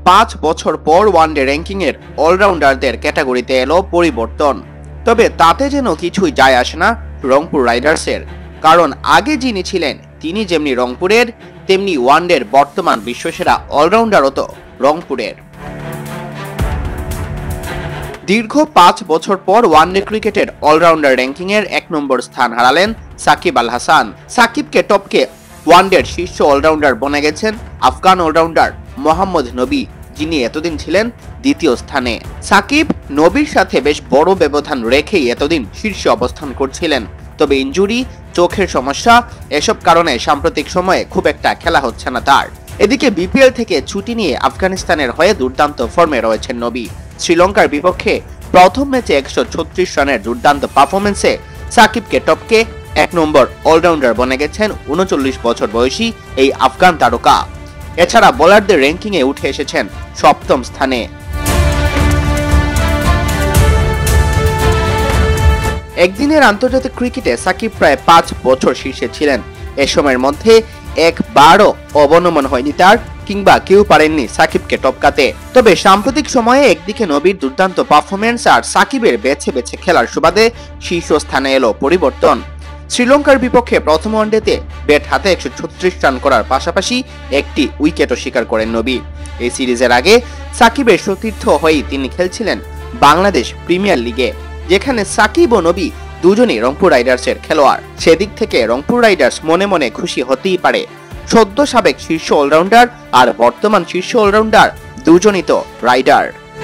5 বছর পর one day ranking এর অলরাউন্ডারদের ক্যাটাগরিতে এলো পরিবর্তন। তবে তাতে যেন কিছুই যায় আসে না রংপুর রাইডার্সের, কারণ আগে যিনি ছিলেন তিনি যেমনি রংপুরের, তেমনি ওয়ানডের বর্তমান বিশ্বসেরা অলরাউন্ডারও তো রংপুরের। দীর্ঘ 5 বছর পর ওয়ানডে ক্রিকেটের অলরাউন্ডার র্যাঙ্কিং এর 1 নম্বর স্থান হারালেন সাকিব আল হাসান। সাকিবকে টপকে ওয়ানডের শীর্ষ অলরাউন্ডার বনে গেছেন আফগান অলরাউন্ডার মোহাম্মদ নবী, যিনি এতদিন ছিলেন 2য় স্থানে। সাকিব নবীর সাথে বেশ বড় ব্যবধান রেখেই এতদিন শীর্ষে অবস্থান করছিলেন, তবে ইনজুরি, চোখের সমস্যা এসব কারণে সাম্প্রতিক সময়ে খুব একটা খেলা হচ্ছে না তার। এদিকে বিপিএল থেকে ছুটি নিয়ে আফগানিস্তানের হয়ে দুর্দান্ত ফর্মে রয়েছেন নবী। শ্রীলঙ্কার বিপক্ষে প্রথম ম্যাচে 136 রানের দুর্দান্ত পারফরমেন্সে সাকিবকে টপকে 1 নম্বর অলরাউন্ডার বনে গেছেন 39 বছর বয়সী এই আফগান তারকা। এছাড়া বোলারদের র্যাঙ্কিং এ উঠে এসেছেন 7ম স্থানে। একদিনের আন্তর্জাতিক ক্রিকেটে সাকিব প্রায় 5 বছর শীর্ষে ছিলেন। এ সময়ের মধ্যে একবারও অবনমন হয়নি তার, কিংবা কেউ পারেননি সাকিবকে টপকাতে। তবে সাম্প্রতিক সময়ে একদিকে নবীর দুর্দান্ত পারফরমেন্স আর সাকিবের বেছে বেছে খেলার সুবাদে শীর্ষস্থানে এলো পরিবর্তন। শ্রীলঙ্কার বিপক্ষে প্রথম ওয়ানডেতে ব্যাট হাতে 136 রান করার পাশাপাশি একটি উইকেটও শিকার করেন নবী। এই সিরিজের আগে সাকিবের সতীর্থ হয়েই তিনি খেলছিলেন বাংলাদেশ প্রিমিয়ার লিগে, যেখানে সাকিব ও নবী দুজনই রংপুর রাইডার্সের খেলোয়াড়। সেদিক থেকে রংপুর রাইডার্স মনে মনে খুশি হতেই পারে। সদ্য সাবেক শীর্ষ অলরাউন্ডার আর বর্তমান শীর্ষ অলরাউন্ডার দুজনই তো রাইডার।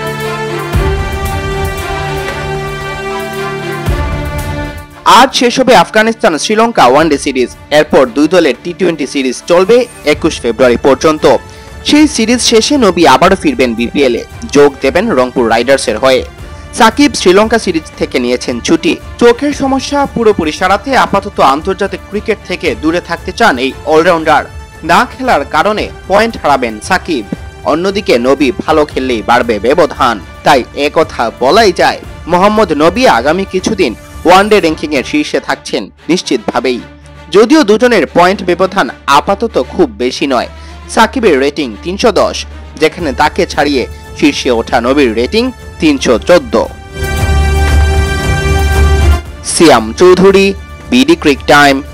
আজ শেষ হবে আফগানিস্তান শ্রীলঙ্কা ওয়ানডে সিরিজ। এরপর দুই দলের টি-20 সিরিজ চলবে 21 ফেব্রুয়ারি পর্যন্ত। সেই সিরিজ শেষে নবী আবারও ফিরবেন বিপিএল এ, যোগ দেবেন রংপুর রাইডার্সের হয়ে। সাকিব শ্রীলঙ্কা সিরিজ থেকে নিয়েছেন ছুটি। চোখের সমস্যা পুরোপুরি সারাতে আপাতত আন্তর্জাতিক ক্রিকেট থেকে দূরে থাকতে চান এই অলরাউন্ডার। না খেলার কারণে পয়েন্ট হারাবেন সাকিব। অন্যদিকে নবী ভালো খেললেই বাড়বে ব্যবধান। তাই একথা বলাই যায়, মোহাম্মদ নবী আগামী কিছুদিন ওয়ানডে র্যাঙ্কিং এর শীর্ষে থাকছেন নিশ্চিতভাবেই। যদিও দুজনের পয়েন্ট ব্যবধান আপাতত খুব বেশি নয়। সাকিবের রেটিং 310, যেখানে তাকে ছাড়িয়ে শীর্ষে ওঠা নবীর rating 314। Siam Chowdhury, BD cric time.